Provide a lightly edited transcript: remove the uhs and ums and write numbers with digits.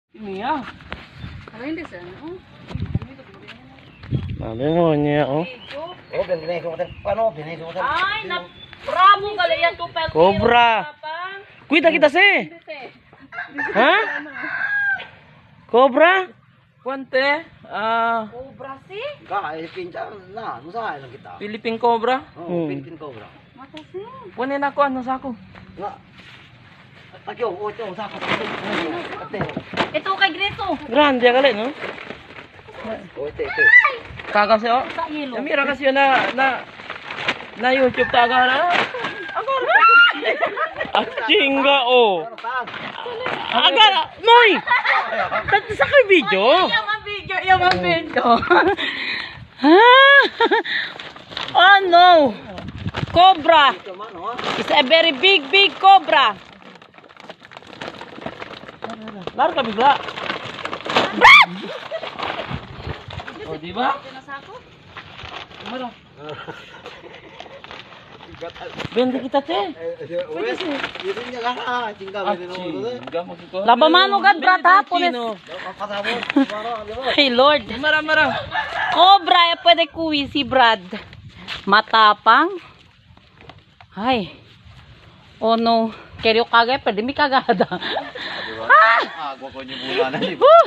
Iya. Ano hindi sa ano? Demonyo, oh. Oh, binigay ko paano? Binigay ko Ay, na bravo gali yan tupel. Cobra. Kuita kita sih. Hah? Cobra? Puante, Cobra si? Ka, pinta na, nusa lang kita. Philippine Cobra. Oh, Philippine Cobra. Mata si. Punin ako, ano sa ako? Nga. Akyo, ito sa ako. Ate. Ito kay Grito. Grande kali, no? Oh, ito. Kakasi, oh. Sa yelo. Mira kasi yun na YouTube taga na. Chinga, oh. Ano tag? Agara, Moy! Sa kay video? Yung ang video. Ah! Oh no! Cobra! Ito man, oh. It's a very big cobra! Laro ka bigla! O, di ba? Ano Bende kita, te! Yun niya ka, tingga mo din mo. Laba mano gad, brat, ha? Punes! Pasabot. Hey, Lord! Marang. Cobra, pwede kuwi si Brad. Matapang. Ay. Oh no. Keryo kagay, pwede mi kagada. Agwa ko ni bulan.